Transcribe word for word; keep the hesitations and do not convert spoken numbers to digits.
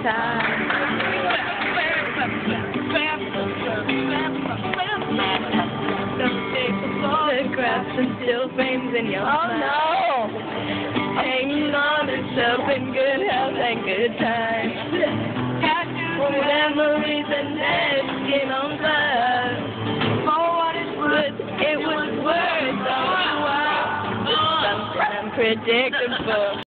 time. Photographs and still frames in your Oh mind. no! Hanging on to stuff in good health and good times. Memories and dead skin on blood. For what it's worth, it was worth all the while. Something unpredictable.